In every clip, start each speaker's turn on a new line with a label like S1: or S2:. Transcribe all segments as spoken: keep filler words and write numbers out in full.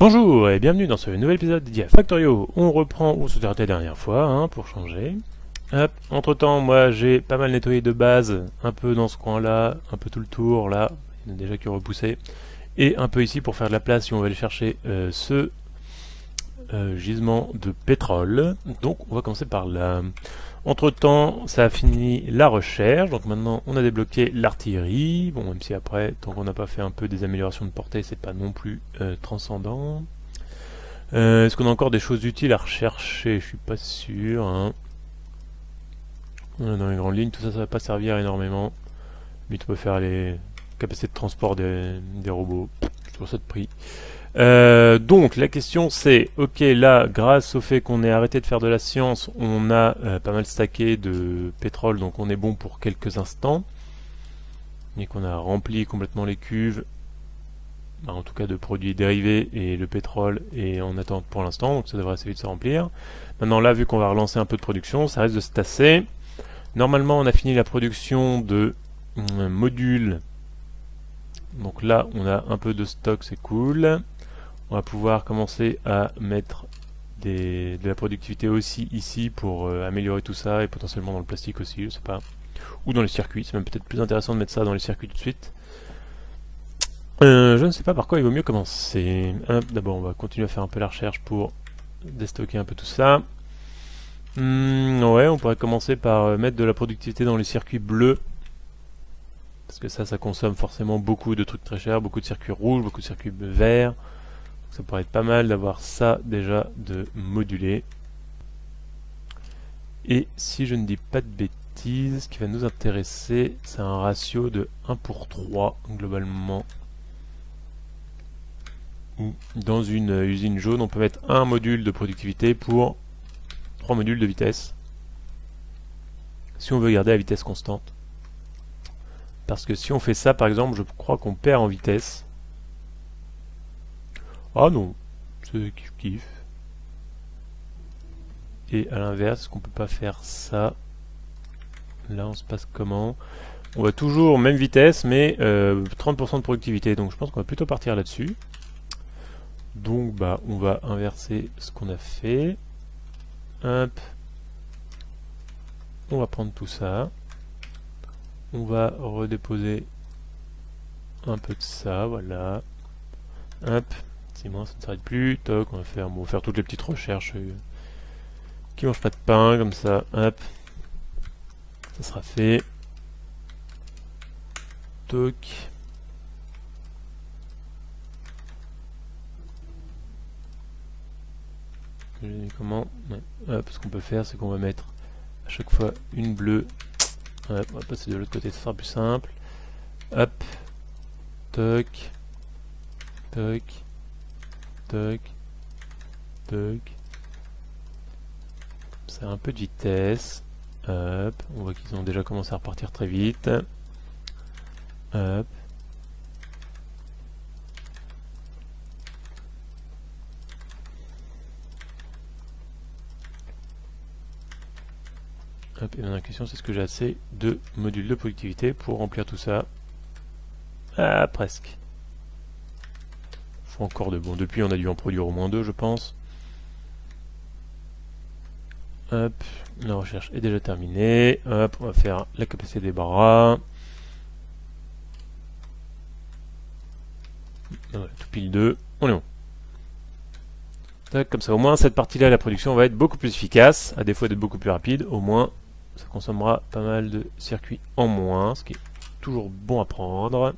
S1: Bonjour et bienvenue dans ce nouvel épisode dédié à Factorio. On reprend où on s'était arrêté la dernière fois, hein, pour changer. Hop. Entre temps, moi j'ai pas mal nettoyé de base, un peu dans ce coin-là, un peu tout le tour, là, il y en a déjà qui ont repoussé, et un peu ici pour faire de la place si on va aller chercher euh, ce euh, gisement de pétrole. Donc on va commencer par là. Entre temps, ça a fini la recherche, donc maintenant on a débloqué l'artillerie. Bon, même si après, tant qu'on n'a pas fait un peu des améliorations de portée, c'est pas non plus euh, transcendant. Euh, Est-ce qu'on a encore des choses utiles à rechercher? Je suis pas sûr. Hein. Dans les grandes lignes, tout ça, ça va pas servir énormément. Mais tu peux faire les capacités de transport des, des robots. C'est toujours ça de prix. Euh, donc la question c'est, ok, là grâce au fait qu'on ait arrêté de faire de la science, on a euh, pas mal stacké de pétrole, donc on est bon pour quelques instants, et qu'on a rempli complètement les cuves, bah, en tout cas de produits dérivés, et le pétrole est en attente pour l'instant, donc ça devrait assez vite se remplir. Maintenant là, vu qu'on va relancer un peu de production, ça risque de se tasser. Normalement on a fini la production de euh, modules, donc là on a un peu de stock, c'est cool. On va pouvoir commencer à mettre des, de la productivité aussi ici pour euh, améliorer tout ça, et potentiellement dans le plastique aussi, je sais pas. Ou dans les circuits, c'est même peut-être plus intéressant de mettre ça dans les circuits tout de suite. Euh, je ne sais pas par quoi il vaut mieux commencer. D'abord on va continuer à faire un peu la recherche pour déstocker un peu tout ça. Hum, ouais, on pourrait commencer par mettre de la productivité dans les circuits bleus. Parce que ça, ça consomme forcément beaucoup de trucs très chers, beaucoup de circuits rouges, beaucoup de circuits verts. Ça pourrait être pas mal d'avoir ça déjà de modulé. Et si je ne dis pas de bêtises, ce qui va nous intéresser, c'est un ratio de un pour trois globalement. Ou dans une usine jaune, on peut mettre un module de productivité pour trois modules de vitesse. Si on veut garder la vitesse constante. Parce que si on fait ça, par exemple, je crois qu'on perd en vitesse. Ah non, c'est kiff kiff. Et à l'inverse, est-ce qu'on peut pas faire ça? Là, on se passe comment? On va toujours même vitesse, mais euh, trente pour cent de productivité. Donc je pense qu'on va plutôt partir là-dessus. Donc bah, on va inverser ce qu'on a fait. Hop. On va prendre tout ça. On va redéposer un peu de ça, voilà. Hop. Si moi ça ne s'arrête plus, toc, on va faire, bon, on va faire toutes les petites recherches euh, qui mangent pas de pain, comme ça, hop, ça sera fait. Toc. Comment ouais. Hop, ce qu'on peut faire, c'est qu'on va mettre à chaque fois une bleue. Hop, on va passer de l'autre côté, ça sera plus simple. Hop, toc, toc. Toc, toc. C'est un peu de vitesse. Hop, on voit qu'ils ont déjà commencé à repartir très vite. Hop. Hop, et maintenant la question c'est, est-ce que j'ai assez de modules de productivité pour remplir tout ça? Ah, presque. Faut encore de bon. Depuis, on a dû en produire au moins deux, je pense. Hop, la recherche est déjà terminée. Hop, on va faire la capacité des bras. Voilà, tout pile deux. On est bon. Tac, comme ça, au moins, cette partie-là, la production va être beaucoup plus efficace. À défaut d'être beaucoup plus rapide, au moins, ça consommera pas mal de circuits en moins, ce qui est toujours bon à prendre.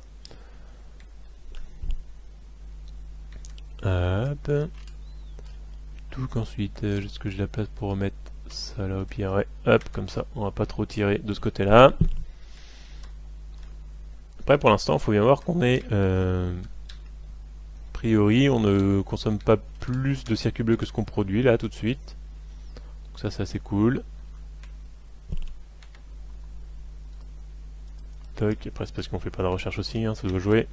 S1: Hop. Tout qu'ensuite, euh, est-ce que j'ai la place pour remettre ça là au pire? Ouais, hop, comme ça, on va pas trop tirer de ce côté-là. Après, pour l'instant, il faut bien voir qu'on est... Euh, a priori, on ne consomme pas plus de circuits bleus que ce qu'on produit, là, tout de suite. Donc ça, c'est assez cool. Toc, après, c'est parce qu'on fait pas de recherche aussi, hein, ça doit jouer.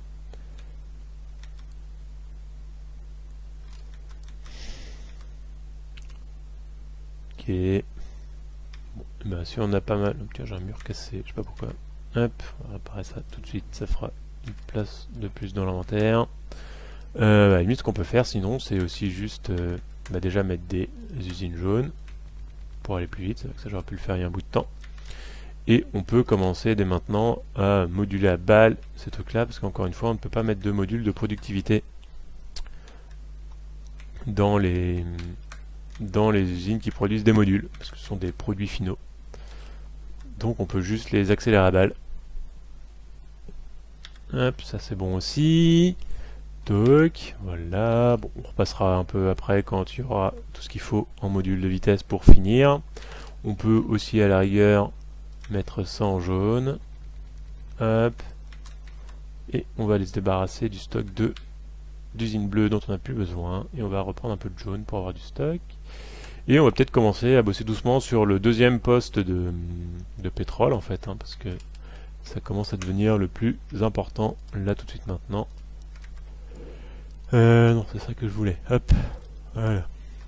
S1: Ok. Bon, ben, si on a pas mal... Tiens, j'ai un mur cassé, je sais pas pourquoi. Hop, on va réparer ça tout de suite, ça fera une place de plus dans l'inventaire. Euh, à la limite, ce qu'on peut faire sinon, c'est aussi juste euh, bah déjà mettre des usines jaunes pour aller plus vite. C'est vrai que ça, j'aurais pu le faire il y a un bout de temps. Et on peut commencer dès maintenant à moduler à balle ces trucs-là, parce qu'encore une fois, on ne peut pas mettre de module de productivité dans les, dans les usines qui produisent des modules, parce que ce sont des produits finaux. Donc on peut juste les accélérer à balle. Hop, ça c'est bon aussi. Toc, voilà. Bon, on repassera un peu après quand il y aura tout ce qu'il faut en module de vitesse pour finir. On peut aussi à la rigueur mettre ça en jaune. Hop. Et on va aller se débarrasser du stock de d'usine bleue dont on n'a plus besoin. Et on va reprendre un peu de jaune pour avoir du stock. Et on va peut-être commencer à bosser doucement sur le deuxième poste de, de pétrole en fait, hein, parce que ça commence à devenir le plus important là tout de suite maintenant. Euh, non, c'est ça que je voulais. Hop, voilà.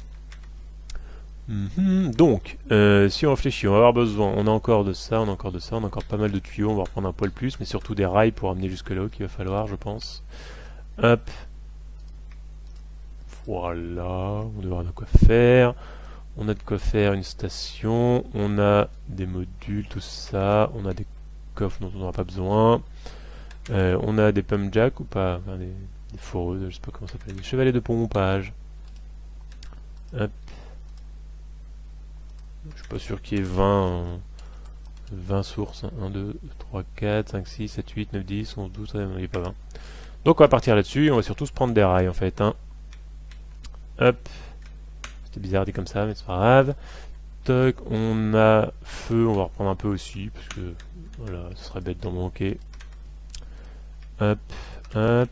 S1: Mm-hmm. Donc, euh, si on réfléchit, on va avoir besoin, on a encore de ça, on a encore de ça, on a encore pas mal de tuyaux, on va reprendre un poil plus, mais surtout des rails pour amener jusque là-haut qu'il va falloir, je pense. Hop. Voilà, on devra avoir de quoi faire. On a de quoi faire une station, on a des modules, tout ça, on a des coffres dont on n'aura pas besoin. Euh, on a des pump jacks ou pas, enfin, des, des foreuses, je sais pas comment ça s'appelle, des chevalets de pompage. Hop. Je suis pas sûr qu'il y ait vingt, vingt sources. un, deux, trois, quatre, cinq, six, sept, huit, neuf, dix, onze, douze, il n'y a pas vingt. Donc on va partir là-dessus et on va surtout se prendre des rails en fait. Hein. Hop. C'était bizarre dit comme ça, mais c'est pas grave. Toc, on a feu, on va reprendre un peu aussi, parce que voilà, ce serait bête d'en manquer. Hop, hop.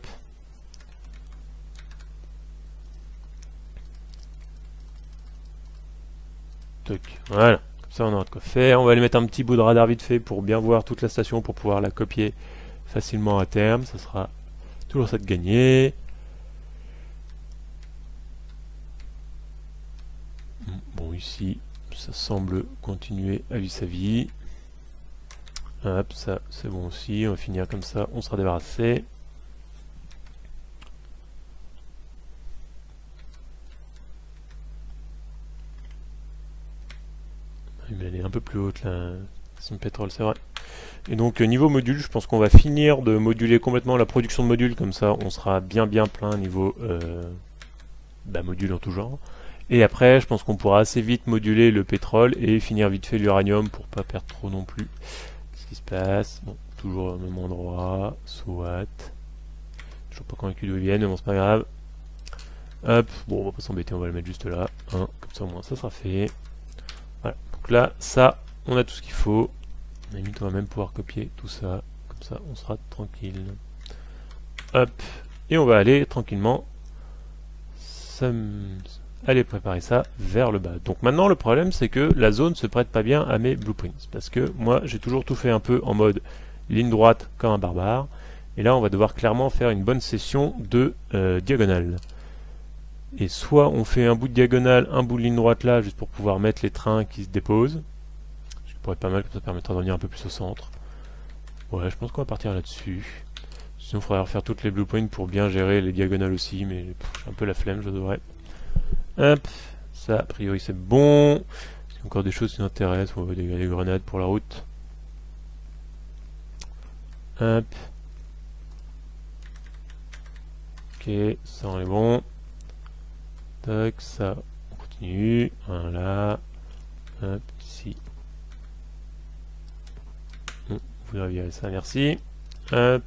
S1: Toc, voilà. Comme ça, on aura de quoi faire. On va aller mettre un petit bout de radar vite fait pour bien voir toute la station, pour pouvoir la copier facilement à terme. Ça sera toujours ça de gagner. Bon, ici, ça semble continuer à vivre sa vie. Hop, ça, c'est bon aussi. On va finir comme ça, on sera débarrassé. Mais elle est un peu plus haute, la station de pétrole, c'est vrai. Et donc, niveau module, je pense qu'on va finir de moduler complètement la production de modules. Comme ça, on sera bien bien plein niveau euh, bah, module en tout genre. Et après, je pense qu'on pourra assez vite moduler le pétrole et finir vite fait l'uranium pour pas perdre trop non plus. Qu'est-ce qui se passe? Bon, toujours au même endroit, soit. Toujours pas convaincu d'où ils viennent, mais bon, c'est pas grave. Hop, bon, on va pas s'embêter, on va le mettre juste là. Hein, comme ça, au moins, ça sera fait. Voilà, donc là, ça, on a tout ce qu'il faut. À la limite, on va même pouvoir copier tout ça. Comme ça, on sera tranquille. Hop, et on va aller tranquillement. Ça allez préparer ça vers le bas. Donc maintenant le problème c'est que la zone se prête pas bien à mes blueprints, parce que moi j'ai toujours tout fait un peu en mode ligne droite comme un barbare, et là on va devoir clairement faire une bonne session de euh, diagonale. Et soit on fait un bout de diagonale, un bout de ligne droite là, juste pour pouvoir mettre les trains qui se déposent, ce qui pourrait être pas mal, comme ça permettra de revenir un peu plus au centre. Ouais, je pense qu'on va partir là-dessus. Sinon il faudrait refaire toutes les blueprints pour bien gérer les diagonales aussi, mais j'ai un peu la flemme, je devrais. Hop, ça a priori c'est bon. Est-ce qu'il y a encore des choses qui nous intéressent? On va des, des grenades pour la route. Hop. Ok, ça on est bon. Tac, ça, on continue. Voilà. Hop, ici. Bon, vous pouvez revirer ça, merci. Hop.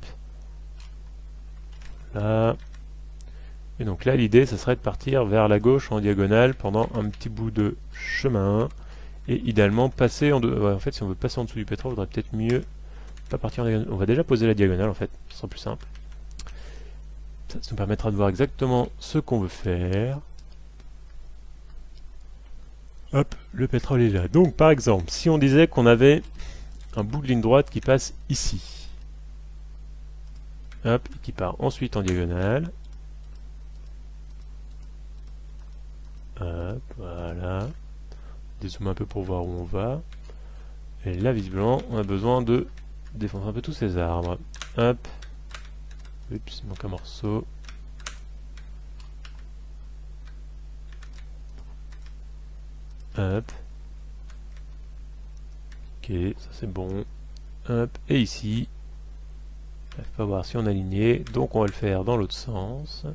S1: Là. Et donc là, l'idée, ce serait de partir vers la gauche en diagonale pendant un petit bout de chemin. Et idéalement, passer en... De... Ouais, en fait, si on veut passer en dessous du pétrole, il faudrait peut-être mieux pas partir en diagonale. On va déjà poser la diagonale, en fait. Ce sera plus simple. Ça, ça nous permettra de voir exactement ce qu'on veut faire. Hop, le pétrole est là. Donc, par exemple, si on disait qu'on avait un bout de ligne droite qui passe ici. Hop, qui part ensuite en diagonale. Hop, voilà. Dézoome un peu pour voir où on va. Et là, visiblement, on a besoin de défoncer un peu tous ces arbres. Hop. Oups, il manque un morceau. Hop. Ok, ça c'est bon. Hop. Et ici, il va voir si on a aligné. Donc on va le faire dans l'autre sens.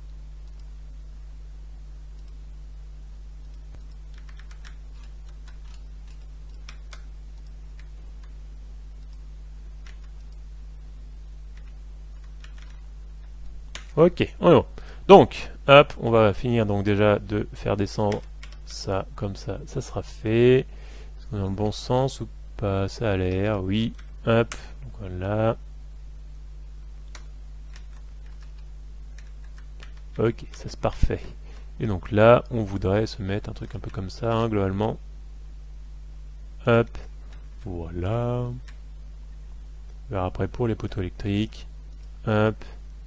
S1: Ok, on est bon. Donc, hop, on va finir donc déjà de faire descendre ça comme ça. Ça sera fait. Est-ce qu'on est dans le bon sens ou pas? Ça a l'air, oui. Hop, donc voilà. Ok, ça c'est parfait. Et donc là, on voudrait se mettre un truc un peu comme ça, hein, globalement. Hop, voilà. On verra après pour les poteaux électriques. Hop.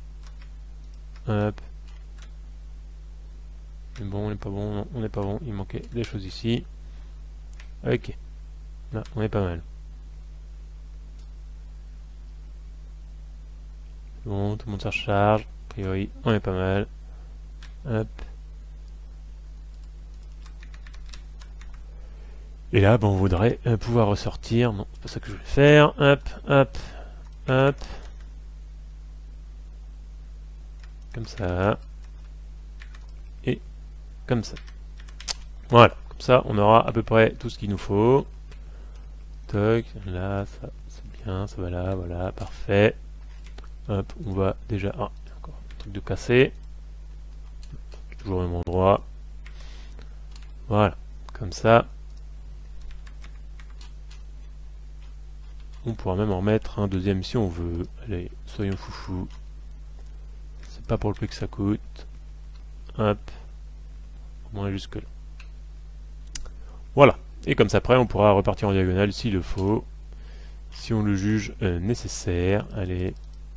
S1: Hop. On est bon, on n'est pas bon, non, on n'est pas bon, il manquait des choses ici. Ok. Là, on est pas mal. Bon, tout le monde se recharge. A priori, on est pas mal. Hop. Et là, bon, on voudrait euh, pouvoir ressortir. Non, c'est pas ça que je vais faire. Hop, hop, hop. Comme ça. Et comme ça. Voilà. Comme ça, on aura à peu près tout ce qu'il nous faut. Toc, là, ça, c'est bien. Ça va là, voilà, parfait. Hop, on va déjà... Ah, il y a encore un truc de cassé. Toujours au même endroit. Voilà. Comme ça. On pourra même en remettre un deuxième si on veut. Allez, soyons foufous. C'est pas pour le prix que ça coûte. Hop. Au moins jusque là. Voilà. Et comme ça après on pourra repartir en diagonale s'il le faut. Si on le juge euh, nécessaire. Allez.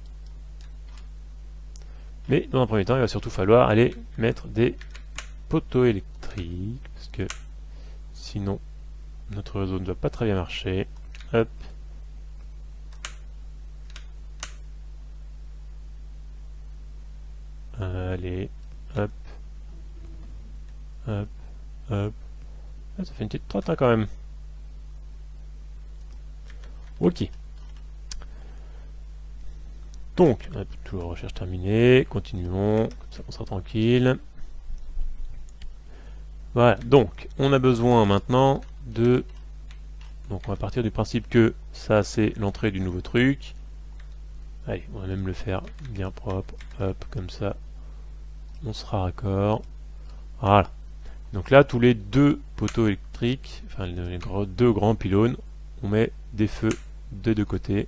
S1: Mais dans un premier temps il va surtout falloir aller mettre des poteaux électriques. Parce que sinon notre réseau ne va pas très bien marcher. Hop. Allez, hop, hop, hop. Ah, ça fait une petite trotte hein, quand même. Ok. Donc, hop, toujours recherche terminée. Continuons, comme ça on sera tranquille. Voilà, donc on a besoin maintenant de... Donc on va partir du principe que ça c'est l'entrée du nouveau truc. Allez, on va même le faire bien propre. Hop, comme ça. On sera raccord. Voilà. Donc là, tous les deux poteaux électriques, enfin les deux grands pylônes, on met des feux des deux côtés.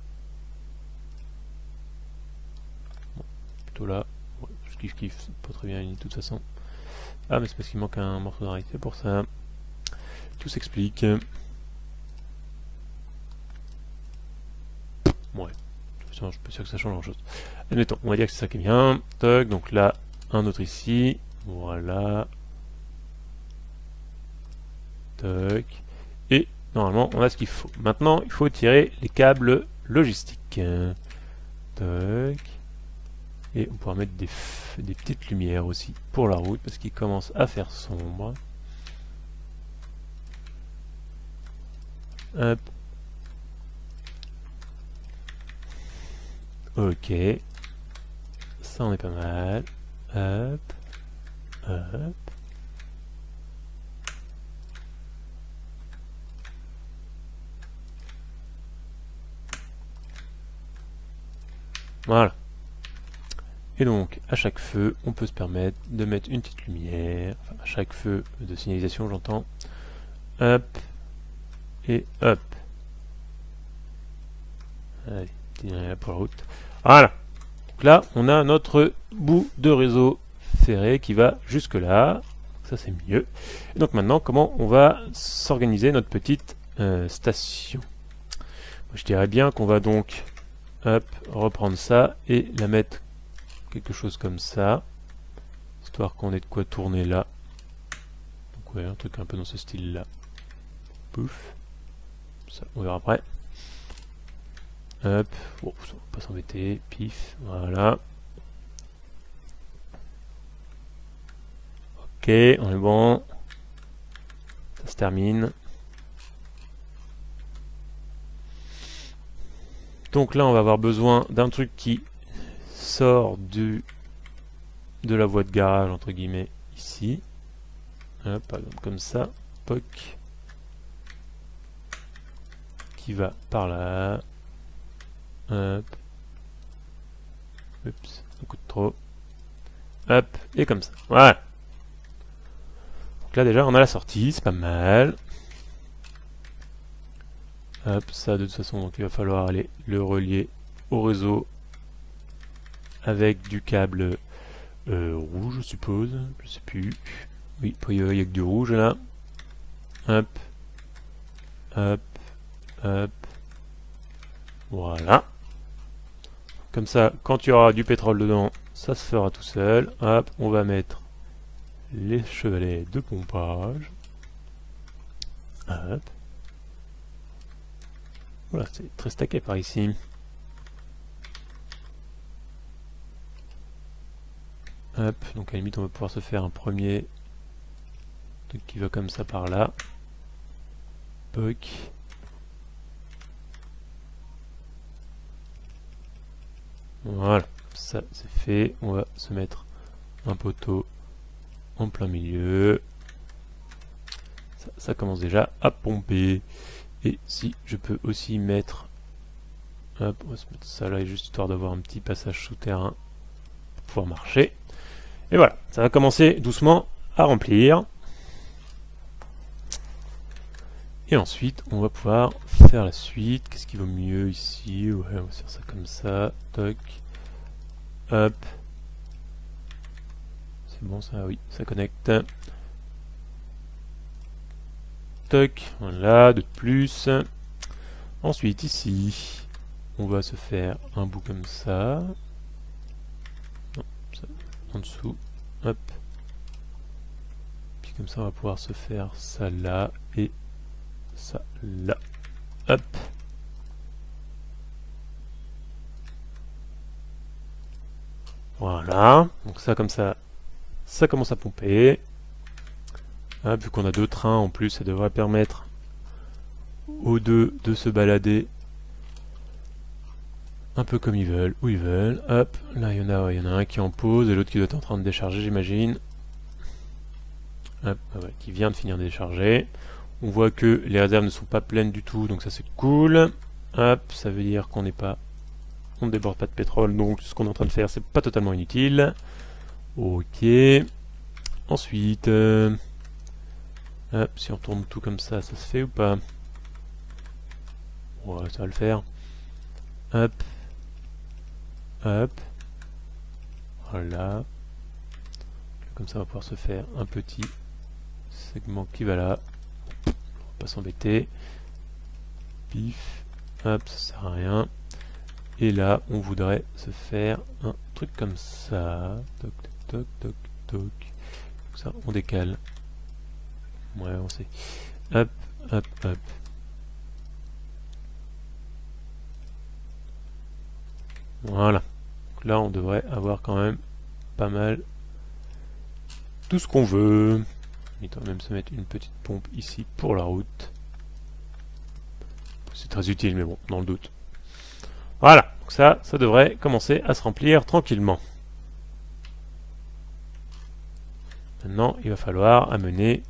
S1: Bon, plutôt là. Ouais, je kiffe kiffe, c'est pas très bien uni de toute façon. Ah mais c'est parce qu'il manque un morceau d'arrêt, c'est pour ça. Tout s'explique. Ouais. Je suis pas sûr que ça change grand chose. Admettons, on va dire que c'est ça qui est bien. Toc, donc là, un autre ici. Voilà. Toc. Et normalement, on a ce qu'il faut. Maintenant, il faut tirer les câbles logistiques. Toc. Et on pourra mettre des, des petites lumières aussi pour la route parce qu'il commence à faire sombre. Hop. Ok. Ça, on est pas mal. Hop. Hop. Voilà. Et donc, à chaque feu, on peut se permettre de mettre une petite lumière. Enfin, à chaque feu de signalisation, j'entends. Hop. Et hop. Allez, petite lumière pour la route. Voilà. Donc là, on a notre bout de réseau ferré qui va jusque là. Ça, c'est mieux. Et donc maintenant, comment on va s'organiser notre petite euh, station? Je dirais bien qu'on va donc hop, reprendre ça et la mettre quelque chose comme ça, histoire qu'on ait de quoi tourner là. Donc ouais, un truc un peu dans ce style là. Pouf. Ça, on verra après. Hop, bon, on va pas s'embêter, pif, voilà. Ok, on est bon. termine. Donc là, on va avoir besoin d'un truc qui sort du, de la voie de garage, entre guillemets, ici. Hop, par exemple, comme ça. Poc. Qui va par là. Hop. Oups, un coup de trop. Hop, et comme ça. Voilà. Donc là, déjà, on a la sortie, c'est pas mal. Hop, ça de toute façon, donc il va falloir aller le relier au réseau avec du câble euh, rouge, je suppose. Je sais plus. Oui, il y a que du rouge là. Hop, hop, hop. Voilà. Comme ça, quand il y aura du pétrole dedans, ça se fera tout seul. Hop, on va mettre les chevalets de pompage. Hop. Voilà, c'est très stacké par ici. Hop, donc à la limite on va pouvoir se faire un premier truc qui va comme ça par là. Poc. Voilà, ça c'est fait. On va se mettre un poteau en plein milieu. Ça, ça commence déjà à pomper. Et si je peux aussi mettre, hop, on va se mettre ça là, juste histoire d'avoir un petit passage souterrain pour pouvoir marcher. Et voilà, ça va commencer doucement à remplir. Et ensuite, on va pouvoir faire la suite. Qu'est-ce qui vaut mieux ici? Ouais, on va faire ça comme ça. Toc. Hop. C'est bon ça? Oui, ça connecte. Toc, voilà, de plus. Ensuite, ici, on va se faire un bout comme ça. Non, ça, en dessous. Hop. Puis comme ça, on va pouvoir se faire ça là et ça là. Hop. Voilà. Donc ça, comme ça, ça commence à pomper. Ah, vu qu'on a deux trains en plus, ça devrait permettre aux deux de se balader un peu comme ils veulent, où ils veulent. Hop, là il y en a, ouais, il y en a un qui est en pause et l'autre qui doit être en train de décharger, j'imagine. Hop, ah ouais, qui vient de finir de décharger. On voit que les réserves ne sont pas pleines du tout, donc ça c'est cool. Hop, ça veut dire qu'on n'est pas, on ne déborde pas de pétrole, donc ce qu'on est en train de faire c'est pas totalement inutile. Ok. Ensuite. Euh, Hop, si on tourne tout comme ça, ça se fait ou pas? Ouais, ça va le faire. Hop. Hop. Voilà. Comme ça, on va pouvoir se faire un petit segment qui va là. On va pas s'embêter. Pif. Hop, ça sert à rien. Et là, on voudrait se faire un truc comme ça. Toc, toc, toc, toc. Comme ça, on décale. Ouais, on sait. Hop, hop, hop. Voilà. Donc là, on devrait avoir quand même pas mal tout ce qu'on veut. Il doit même se mettre une petite pompe ici pour la route. C'est très utile, mais bon, dans le doute. Voilà. Donc ça, ça devrait commencer à se remplir tranquillement. Maintenant, il va falloir amener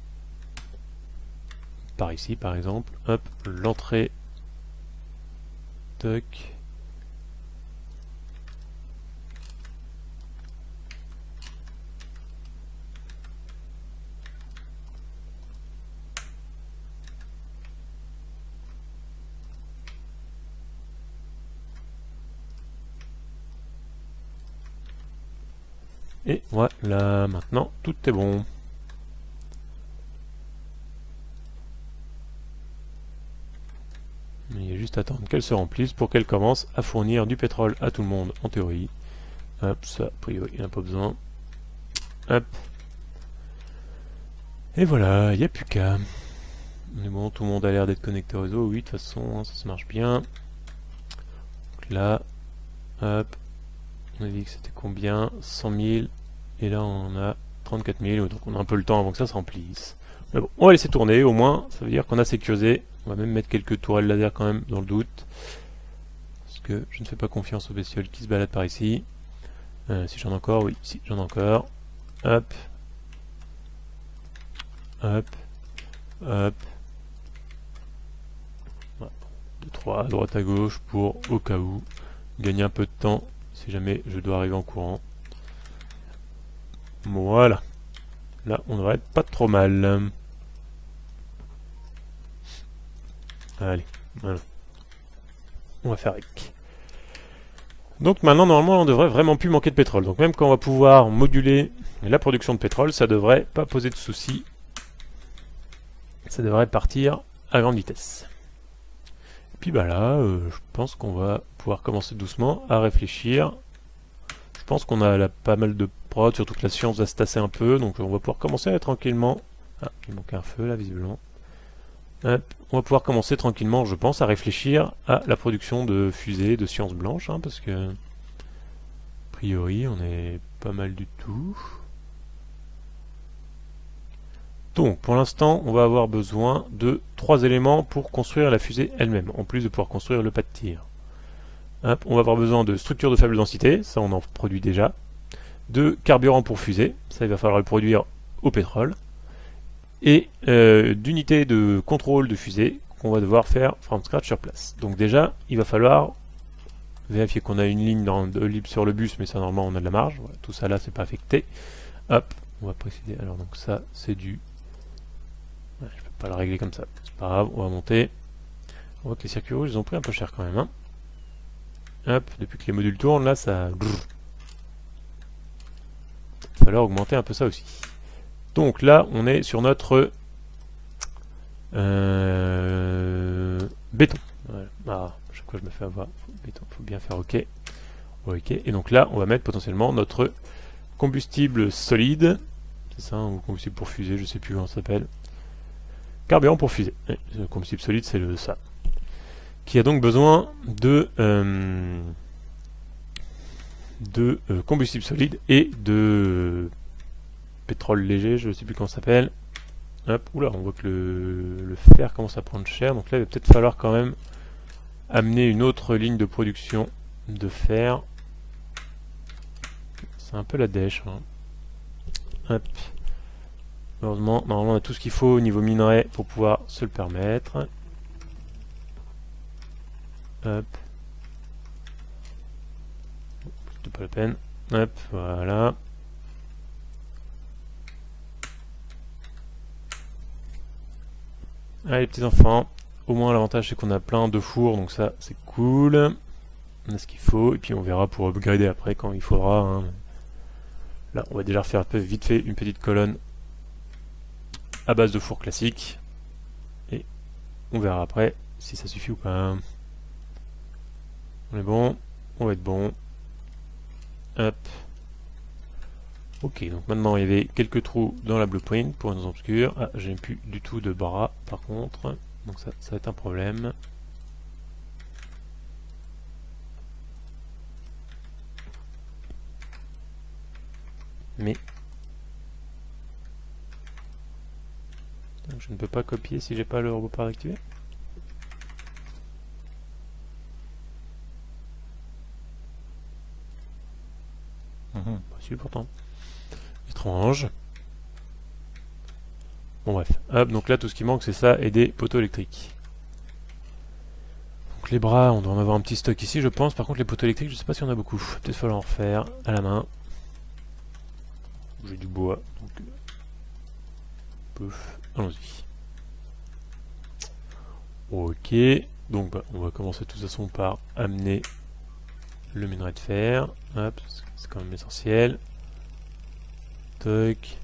S1: par ici par exemple, hop, l'entrée, toc, et voilà, maintenant tout est bon. Il y a juste à attendre qu'elle se remplisse pour qu'elle commence à fournir du pétrole à tout le monde, en théorie. Hop, ça, a priori, il n'y en a pas besoin. Hop. Et voilà, il n'y a plus qu'à. Mais bon, tout le monde a l'air d'être connecté au réseau. Oui, de toute façon, ça se marche bien. Donc là, hop. On a dit que c'était combien? cent mille. Et là, on a trente-quatre mille. Donc on a un peu le temps avant que ça se remplisse. Mais bon, on va laisser tourner, au moins, ça veut dire qu'on a sécurisé. On va même mettre quelques tourelles laser quand même, dans le doute. Parce que je ne fais pas confiance aux bestioles qui se baladent par ici. Euh, si j'en ai encore, oui, si j'en ai encore. Hop. Hop. Hop. Voilà. deux, trois à droite à gauche pour, au cas où, gagner un peu de temps si jamais je dois arriver en courant. Voilà. Là, on devrait être pas trop mal. Allez, voilà. On va faire avec. Donc maintenant, normalement, on devrait vraiment plus manquer de pétrole. Donc même quand on va pouvoir moduler la production de pétrole, ça devrait pas poser de soucis. Ça devrait partir à grande vitesse. Et puis bah là, euh, je pense qu'on va pouvoir commencer doucement à réfléchir. Je pense qu'on a là pas mal de prod, surtout que la science va se tasser un peu, donc on va pouvoir commencer à tranquillement... Ah, il manque un feu là, visiblement. Hop, on va pouvoir commencer tranquillement, je pense, à réfléchir à la production de fusées de science blanche, hein, parce que... A priori, on est pas mal du tout. Donc, pour l'instant, on va avoir besoin de trois éléments pour construire la fusée elle-même, en plus de pouvoir construire le pas de tir. Hop, on va avoir besoin de structures de faible densité, ça on en produit déjà. De carburant pour fusée, ça il va falloir le produire au pétrole. Et euh, d'unités de contrôle de fusée qu'on va devoir faire from scratch sur place. Donc déjà, il va falloir vérifier qu'on a une ligne dans, de libre sur le bus, mais ça normalement on a de la marge. Voilà, tout ça là c'est pas affecté. Hop, on va préciser. Alors donc ça c'est du... Ouais, je peux pas le régler comme ça, c'est pas grave, on va monter. On voit que les circuits rouges ils ont pris un peu cher quand même. Hein. Hop, depuis que les modules tournent, là, ça... Il va falloir augmenter un peu ça aussi. Donc là, on est sur notre euh, béton. Voilà. Ah, chaque fois je me fais avoir. Béton, faut bien faire OK. OK. Et donc là, on va mettre potentiellement notre combustible solide. C'est ça, ou combustible pour fusée, je sais plus comment ça s'appelle. Carburant pour fusée. Et le combustible solide, c'est le ça. Qui a donc besoin de... Euh, de euh, combustible solide et de pétrole léger, je ne sais plus comment ça s'appelle. Hop, oula, on voit que le, le fer commence à prendre cher, donc là il va peut-être falloir quand même amener une autre ligne de production de fer. C'est un peu la dèche. Hein. Hop. Heureusement, normalement on a tout ce qu'il faut au niveau minerai pour pouvoir se le permettre. Hop. C'est pas la peine. Hop, voilà. Allez, petits enfants. Au moins, l'avantage, c'est qu'on a plein de fours, donc ça, c'est cool. On a ce qu'il faut, et puis on verra pour upgrader après quand il faudra. Hein. Là, on va déjà refaire un peu vite fait une petite colonne à base de four classique. Et on verra après si ça suffit ou pas. On est bon. On va être bon. Hop. Ok, donc maintenant il y avait quelques trous dans la blueprint pour une zone obscure. Ah, j'ai plus du tout de bras par contre, donc ça, ça va être un problème. Mais donc, je ne peux pas copier si j'ai pas le robot par activé. Mmh, possible pourtant. Étrange. Bon bref. Hop, donc là tout ce qui manque c'est ça et des poteaux électriques. Donc les bras, on doit en avoir un petit stock ici je pense. Par contre les poteaux électriques, je sais pas si on a beaucoup. Peut-être falloir en refaire à la main. J'ai du bois. Donc... Pouf. Allons-y. Ok. Donc bah, on va commencer de toute façon par amener le minerai de fer. Hop, c'est quand même essentiel. Toc.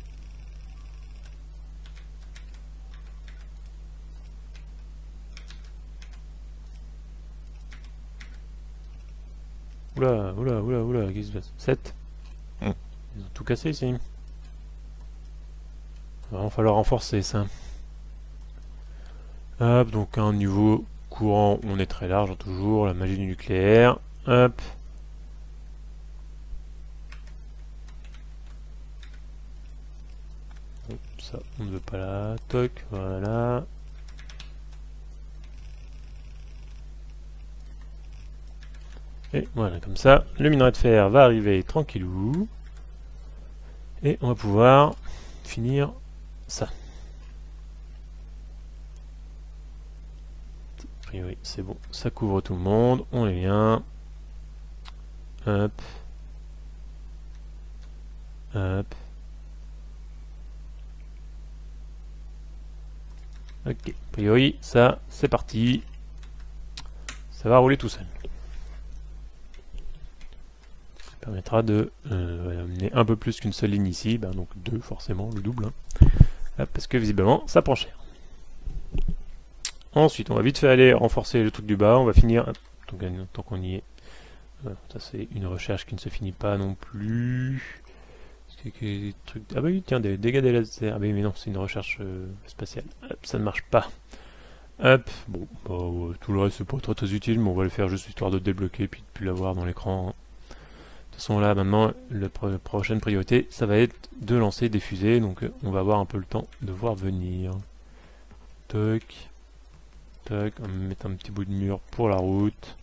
S1: Oula, oula, oula, oula, qu'est-ce qui se passe? sept. Ils ont tout cassé ici. Il va vraiment falloir renforcer ça. Hop, donc à un niveau courant, on est très large, toujours, la magie du nucléaire. Hop. Bon, ça, on ne veut pas là. Toc, voilà. Et voilà, comme ça, le minerai de fer va arriver tranquillou. Et on va pouvoir finir ça. A priori, c'est bon, ça couvre tout le monde. On est bien. Hop. Hop. Ok, a priori, ça, c'est parti. Ça va rouler tout seul. Ça permettra de euh, amener un peu plus qu'une seule ligne ici, ben donc deux forcément, le double. Hein. Hop, parce que visiblement, ça prend cher. Ensuite, on va vite fait aller renforcer le truc du bas. On va finir, tant, tant qu'on y est. Voilà, ça c'est une recherche qui ne se finit pas non plus. Trucs... Ah bah oui, tiens, des dégâts des lasers. Ah bah oui, mais non, c'est une recherche euh, spatiale. Hop, ça ne marche pas. Hop, bon, bah, ouais, tout le reste c'est pas très, très utile, mais on va le faire juste histoire de débloquer puis de plus l'avoir dans l'écran. Hein. De toute façon là, maintenant, la pro prochaine priorité, ça va être de lancer des fusées, donc euh, on va avoir un peu le temps de voir venir. Toc, toc, on va mettre un petit bout de mur pour la route.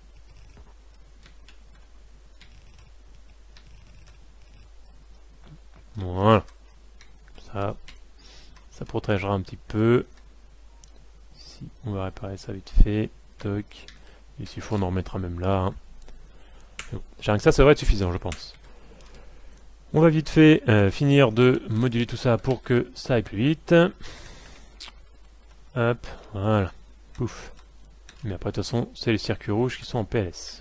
S1: Voilà, ça, ça protégera un petit peu. Ici, on va réparer ça vite fait. Toc. Et s'il faut, on en remettra même là. Hein. Bon, que ça, ça devrait être suffisant, je pense. On va vite fait euh, finir de moduler tout ça pour que ça aille plus vite. Hop, voilà. Pouf. Mais après, de toute façon, c'est les circuits rouges qui sont en P L S.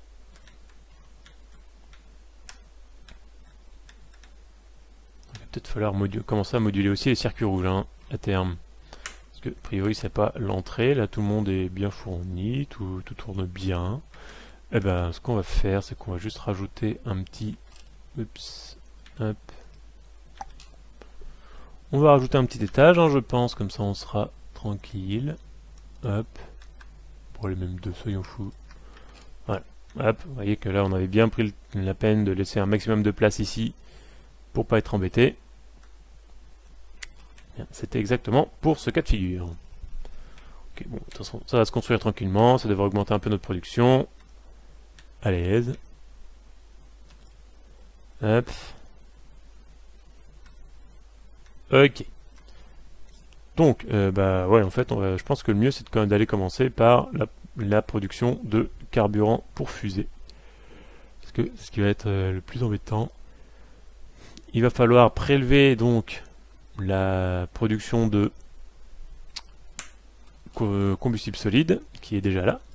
S1: Peut-être falloir commencer à moduler aussi les circuits rouges hein, à terme. Parce que, a priori, c'est pas l'entrée. Là, tout le monde est bien fourni, tout, tout tourne bien. Et ben, ce qu'on va faire, c'est qu'on va juste rajouter un petit... Oups. Hop. On va rajouter un petit étage, hein, je pense. Comme ça, on sera tranquille. Hop. Pour les mêmes deux, soyons fous. Voilà. Hop. Vous voyez que là, on avait bien pris la peine de laisser un maximum de place ici. Pour pas être embêté. C'était exactement pour ce cas de figure. Ok, bon, de toute façon, ça va se construire tranquillement, ça devrait augmenter un peu notre production. À l'aise. Hop. Ok. Donc, euh, bah ouais, en fait, on va, je pense que le mieux, c'est d'aller commencer par la, la production de carburant pour fusée. Parce que ce qui va être euh, le plus embêtant. Il va falloir prélever donc la production de combustible solide qui est déjà là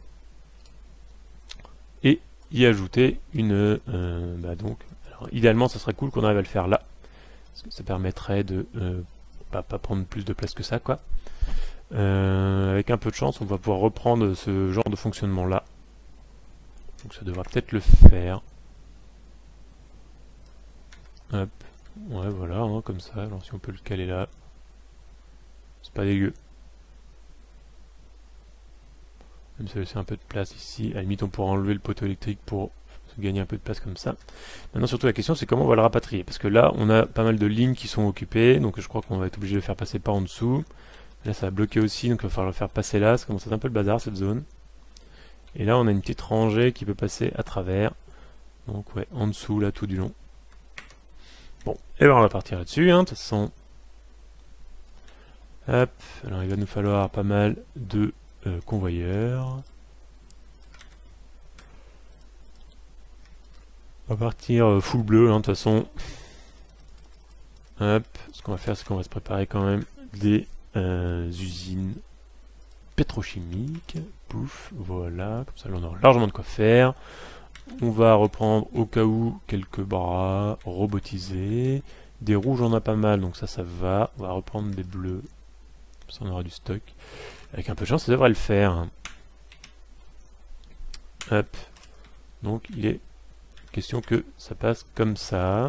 S1: et y ajouter une euh, bah donc alors, idéalement ça serait cool qu'on arrive à le faire là parce que ça permettrait de euh, pas, pas prendre plus de place que ça quoi euh, avec un peu de chance on va pouvoir reprendre ce genre de fonctionnement là donc ça devra peut-être le faire. Hop. Ouais, voilà, hein, comme ça. Alors, si on peut le caler là, c'est pas dégueu. Même si ça laisse un peu de place ici. À la limite, on pourra enlever le poteau électrique pour gagner un peu de place comme ça. Maintenant, surtout, la question, c'est comment on va le rapatrier. Parce que là, on a pas mal de lignes qui sont occupées. Donc, je crois qu'on va être obligé de le faire passer par en dessous. Là, ça va bloquer aussi. Donc, il va falloir le faire passer là. Ça commence à être un peu le bazar, cette zone. Et là, on a une petite rangée qui peut passer à travers. Donc, ouais, en dessous, là, tout du long. Bon, et ben on va partir là-dessus, hein, de toute façon. Hop, alors il va nous falloir pas mal de euh, convoyeurs. On va partir euh, full bleu, hein, de toute façon. Hop, ce qu'on va faire, c'est qu'on va se préparer quand même des euh, usines pétrochimiques. Pouf, voilà, comme ça là on aura largement de quoi faire. On va reprendre au cas où quelques bras robotisés. Des rouges on a pas mal, donc ça ça va. On va reprendre des bleus. Comme ça on aura du stock. Avec un peu de chance ça devrait le faire. Hop. Donc il est question que ça passe comme ça.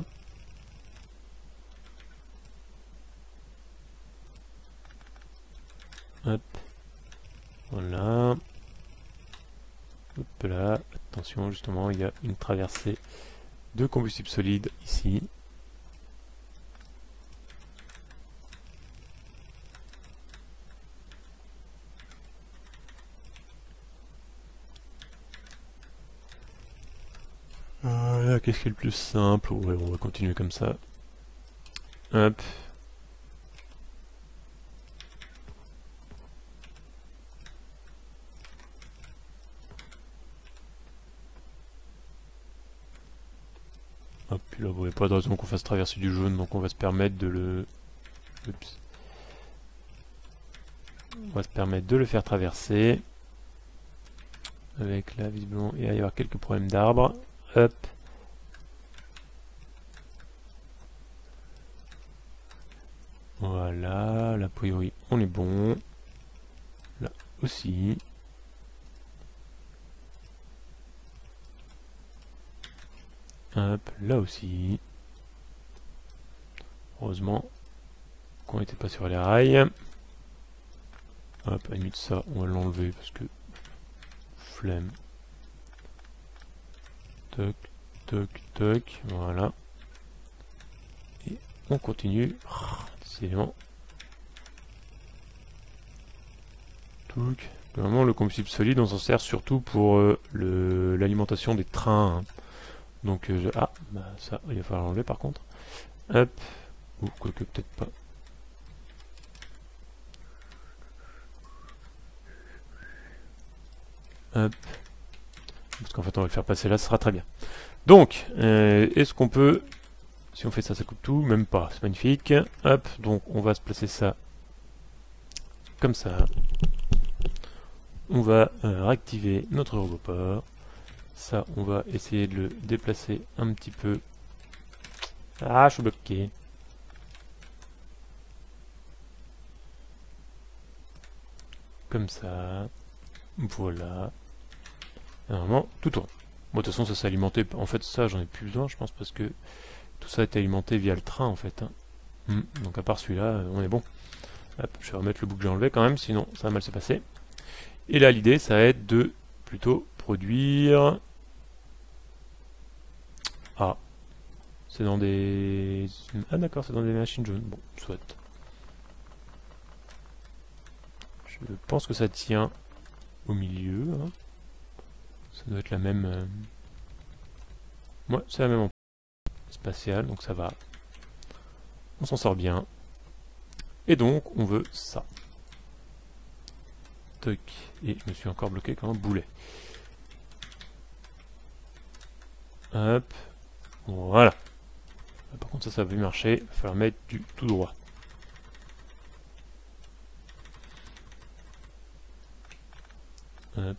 S1: Hop. Voilà. Hop là. Attention, justement, il y a une traversée de combustible solide ici. qu'est-ce qui est le plus simple? Ouais, on va continuer comme ça. Hop. Hop, puis là, vous voyez pas de raison qu'on fasse traverser du jaune, donc on va se permettre de le... Oups. On va se permettre de le faire traverser. Avec là, visiblement, il va y avoir quelques problèmes d'arbres. Hop. Voilà, là, a priori, on est bon. Là aussi. Hop, là aussi. Heureusement qu'on n'était pas sur les rails. Hop, à la limite ça, on va l'enlever parce que flemme. Toc, toc, toc, voilà. Et on continue. Décidément. Toc. Vraiment, le combustible solide, on s'en sert surtout pour euh, l'alimentation des trains. Hein. Donc, euh, je... ah, bah ça, il va falloir l'enlever par contre. Hop. Ou quoique peut-être pas. Hop. Parce qu'en fait, on va le faire passer là, ce sera très bien. Donc, euh, est-ce qu'on peut... Si on fait ça, ça coupe tout, même pas, c'est magnifique. Hop, donc on va se placer ça comme ça. On va euh, réactiver notre roboport. Ça, on va essayer de le déplacer un petit peu. Ah, je suis bloqué. Comme ça. Voilà. Et normalement, tout tourne. Bon, de toute façon, ça s'est alimenté. En fait, ça, j'en ai plus besoin, je pense, parce que tout ça est alimenté via le train, en fait. Hein. Mmh. Donc, à part celui-là, on est bon. Hop, je vais remettre le bout que j'ai enlevé quand même, sinon ça va mal se passer. Et là, l'idée, ça va être de plutôt produire... Ah, c'est dans des... Ah d'accord, c'est dans des machines jaunes. Bon, soit. Je pense que ça tient au milieu. Hein. Ça doit être la même... Euh... Ouais, c'est la même spatiale, donc ça va. On s'en sort bien. Et donc, on veut ça. Toc. Et je me suis encore bloqué comme un boulet. Hop. Voilà. Par contre, ça, ça va marcher. Il va falloir mettre du tout droit. Hop.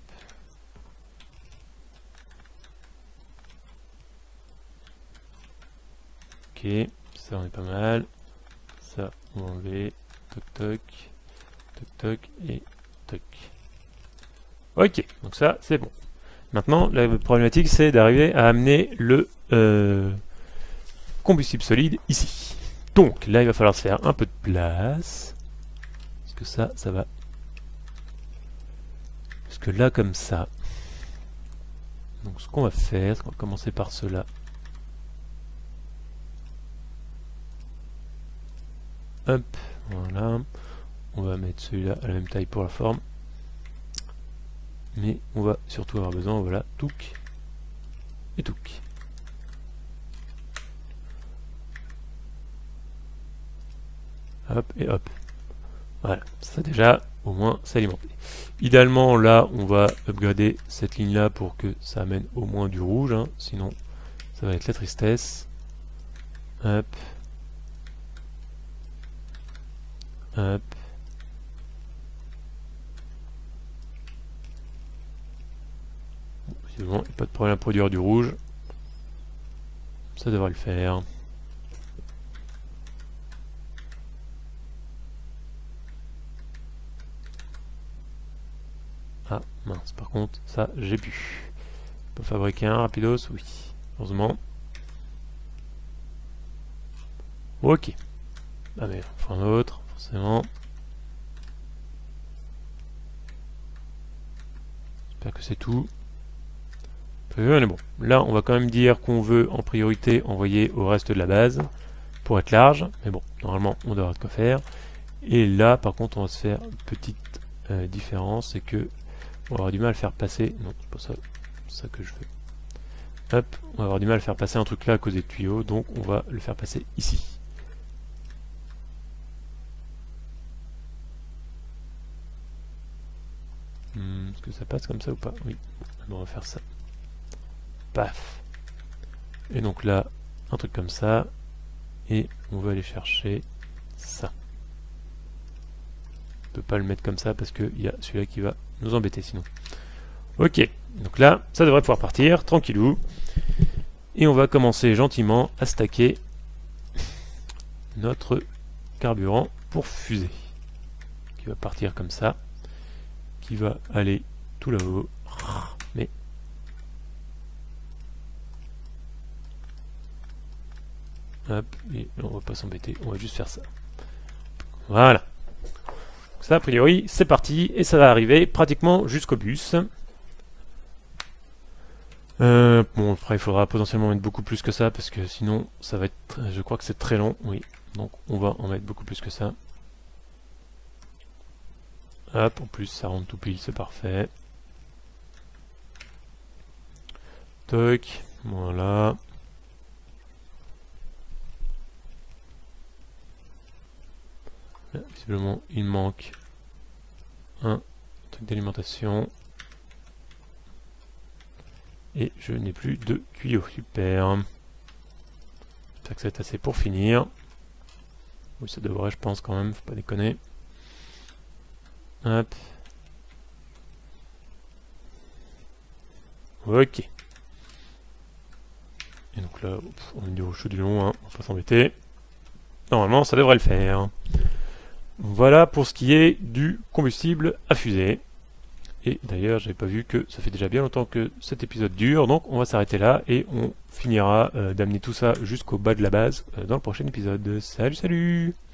S1: Ok. Ça, on est pas mal. Ça, on va enlever. Toc, toc. Toc, toc. Et toc. Ok. Donc ça, c'est bon. Maintenant, la problématique, c'est d'arriver à amener le euh, combustible solide ici. Donc, là, il va falloir se faire un peu de place. Parce que ça, ça va... Parce que là, comme ça... Donc, ce qu'on va faire, c'est qu'on va commencer par cela. Hop, voilà. On va mettre celui-là à la même taille pour la forme. Mais on va surtout avoir besoin, voilà, touc et touc. Hop et hop. Voilà, ça déjà, au moins, s'alimenter. Idéalement, là, on va upgrader cette ligne-là pour que ça amène au moins du rouge, hein, sinon ça va être la tristesse. Hop. Hop. C'est bon, il n'y a pas de problème à produire du rouge. Ça devrait le faire. Ah mince, par contre, ça j'ai pu. On peut fabriquer un rapidos, oui. Heureusement. Ok. Ah mais on fera un autre, forcément. J'espère que c'est tout. On est bon. Là, on va quand même dire qu'on veut en priorité envoyer au reste de la base pour être large. Mais bon, normalement, on devra de quoi faire. Et là, par contre, on va se faire une petite euh, différence. C'est que on aura du mal à le faire passer. Non, c'est pas ça, ça que je veux. Hop, on va avoir du mal à faire passer un truc là à cause des tuyaux, donc on va le faire passer ici. Hmm, est-ce que ça passe comme ça ou pas? Oui, on va faire ça. Paf. Et donc là, un truc comme ça, et on va aller chercher ça. On peut pas le mettre comme ça parce qu'il y a celui-là qui va nous embêter sinon. Ok, donc là, ça devrait pouvoir partir, tranquillou. Et on va commencer gentiment à stacker notre carburant pour fusée. Qui va partir comme ça. Qui va aller tout là-haut. Mais... hop, et on va pas s'embêter, on va juste faire ça. Voilà. Ça, a priori, c'est parti, et ça va arriver pratiquement jusqu'au bus. Euh, bon, après, il faudra potentiellement mettre beaucoup plus que ça, parce que sinon, ça va être... je crois que c'est très long, oui. Donc, on va en mettre beaucoup plus que ça. Hop, en plus, ça rentre tout pile, c'est parfait. Toc, voilà. Là, visiblement, il manque un truc d'alimentation. Et je n'ai plus de tuyau. Super. J'espère que ça va être assez pour finir. Oui, ça devrait, je pense, quand même. Faut pas déconner. Hop. Ok. Et donc là, on met du chaud du long, hein, on va pas s'embêter. Normalement, ça devrait le faire. Voilà pour ce qui est du combustible à fusée. Et d'ailleurs, j'avais pas vu que ça fait déjà bien longtemps que cet épisode dure, donc on va s'arrêter là et on finira euh, d'amener tout ça jusqu'au bas de la base euh, dans le prochain épisode. Salut, salut!